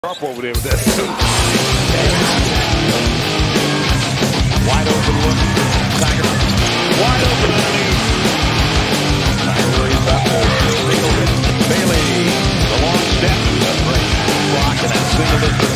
Up over there with that suit. Wide open look. Tiger. Wide open underneath. Tiger worries about Singleton. Bailey. The long step. That's right. Block and that Singleton.